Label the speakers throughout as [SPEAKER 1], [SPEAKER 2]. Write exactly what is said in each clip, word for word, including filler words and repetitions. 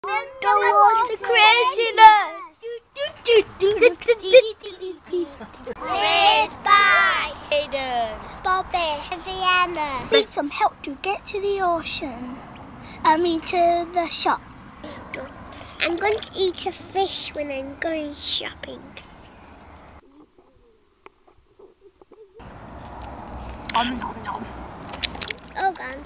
[SPEAKER 1] Underwater craziness! Raised by
[SPEAKER 2] Aiden,
[SPEAKER 1] Bobby, and Viennas. Need some help to get to the ocean. I mean to the shop. I'm going to eat a fish when I'm going shopping.
[SPEAKER 2] Om nom nom.
[SPEAKER 1] Oh, God.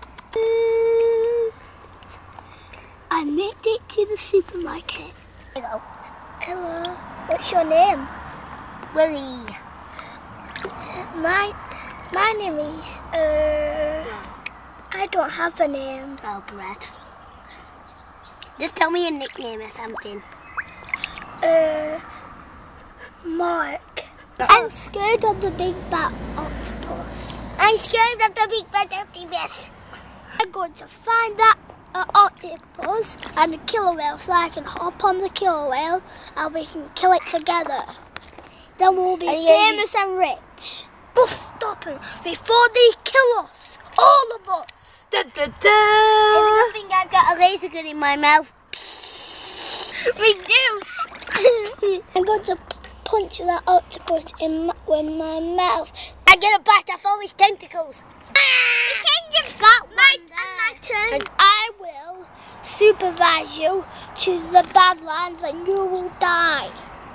[SPEAKER 1] I made it to the supermarket. Hello. Hello. What's your name?
[SPEAKER 2] Willie.
[SPEAKER 1] My my name is uh I don't have a name.
[SPEAKER 2] Oh, Brett. Just tell me a nickname or something.
[SPEAKER 1] Uh Mark. I'm scared of the big bad octopus.
[SPEAKER 2] I'm scared of the big bad octopus.
[SPEAKER 1] I'm going to find that uh, octopus and a killer whale so I can hop on the killer whale and we can kill it together. Then we'll be famous and rich. We'll stop them before they kill us, all of us.
[SPEAKER 2] Da, da, da. I think I've got a laser gun in my mouth.
[SPEAKER 1] We do. I'm going to punch that octopus in my, with my mouth.
[SPEAKER 2] I'm going to bite off all his tentacles.
[SPEAKER 1] Pretend you've got my, my turn. And I will supervise you to the Badlands and you will die.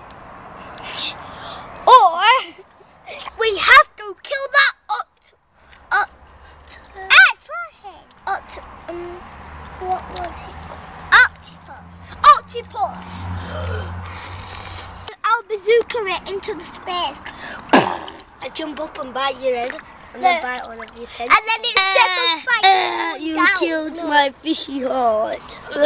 [SPEAKER 1] Or we have to kill that oct... oct... oct... um, what was it? Octopus. Octopus. I'll bazooka it into the space.
[SPEAKER 2] I jump up and bite your head and then bite one of your tentacles.
[SPEAKER 1] And then it sets on fire.
[SPEAKER 2] Uh, you
[SPEAKER 1] down.
[SPEAKER 2] killed no. my fishy heart.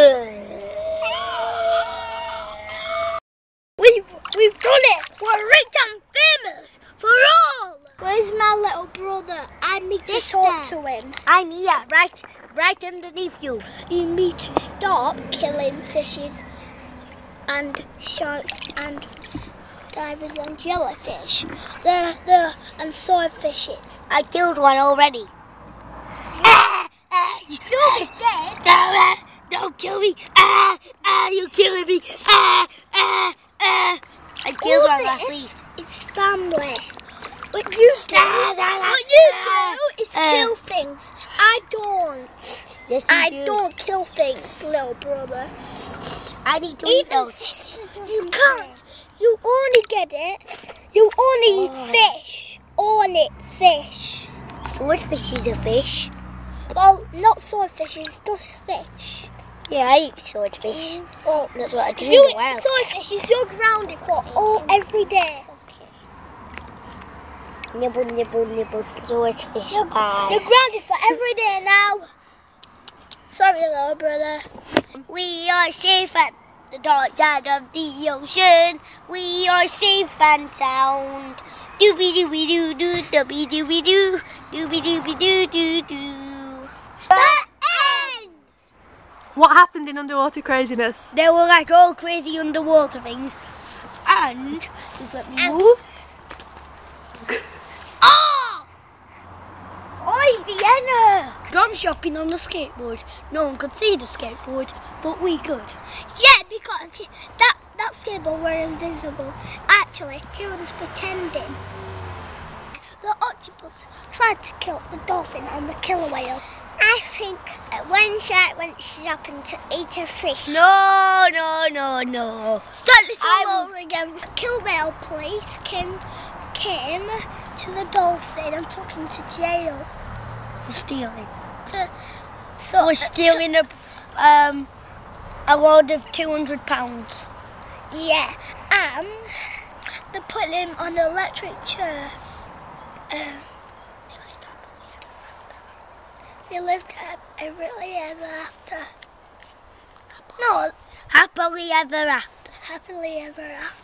[SPEAKER 1] We've, we've done it! We're rich and famous for all! Where's my little brother? I need to talk to him.
[SPEAKER 2] I'm here, right, right underneath you.
[SPEAKER 1] You need to stop killing fishes and sharks and divers and jellyfish. The, the, and swordfishes.
[SPEAKER 2] I killed one already. Ah, ah,
[SPEAKER 1] You'll be dead.
[SPEAKER 2] No, ah, don't kill me. Ah, ah, you're killing me. Ah, ah. Uh, I killed one last week.
[SPEAKER 1] It's family. What you do,
[SPEAKER 2] nah, nah, nah,
[SPEAKER 1] what you
[SPEAKER 2] nah.
[SPEAKER 1] do is
[SPEAKER 2] uh,
[SPEAKER 1] kill things. I don't.
[SPEAKER 2] Yes, you
[SPEAKER 1] I
[SPEAKER 2] do.
[SPEAKER 1] don't kill things, little brother.
[SPEAKER 2] I need to
[SPEAKER 1] Even
[SPEAKER 2] eat those.
[SPEAKER 1] You can't. You only get it. You only
[SPEAKER 2] oh.
[SPEAKER 1] eat fish. Only fish.
[SPEAKER 2] Swordfish is a fish.
[SPEAKER 1] Well, not swordfish. It's just fish.
[SPEAKER 2] Yeah, I eat swordfish.
[SPEAKER 1] Mm. Oh,
[SPEAKER 2] that's what I do.
[SPEAKER 1] You
[SPEAKER 2] in the wild.
[SPEAKER 1] eat swordfish. You're grounded for all every day.
[SPEAKER 2] Okay. Nibble, nibble, nibble, swordfish.
[SPEAKER 1] You're,
[SPEAKER 2] pie.
[SPEAKER 1] you're grounded for every day now. Sorry, little brother.
[SPEAKER 2] We are safe at the dark side of the ocean. We are safe and sound. Doobie doobie doo doo, doobie doobie doo, doobie doobie doo doo doo.
[SPEAKER 3] What happened in Underwater Craziness?
[SPEAKER 2] They were like all crazy underwater things. And, just let me and move.
[SPEAKER 1] Oh!
[SPEAKER 2] Oi, Vienna! Gone shopping on the skateboard. No one could see the skateboard, but we could.
[SPEAKER 1] Yeah, because he, that, that skateboard were invisible. Actually, he was pretending. The octopus tried to kill the dolphin and the killer whale. I think one shark went shopping to eat a fish.
[SPEAKER 2] No, no, no, no.
[SPEAKER 1] Start this all I'm... over again. The killer whale police came, came to the dolphin. I'm talking to jail.
[SPEAKER 2] For stealing.
[SPEAKER 1] To, so,
[SPEAKER 2] For stealing to, a, um, a load of two hundred pounds.
[SPEAKER 1] Yeah, and they put him on an electric chair. Um, They lived happily ever after. No.
[SPEAKER 2] Happily ever after.
[SPEAKER 1] Happily ever after.